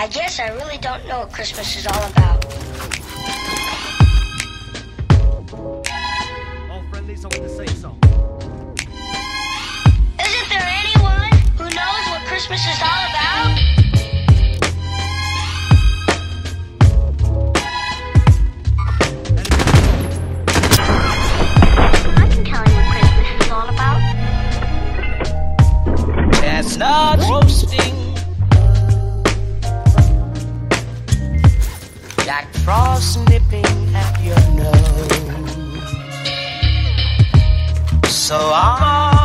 I guess I really don't know what Christmas is all about. All friendlies over the safe zone. Isn't there anyone who knows what Christmas is all about? I can tell you what Christmas is all about. Chestnuts roasting, Jack Frost nipping at your nose. So I'm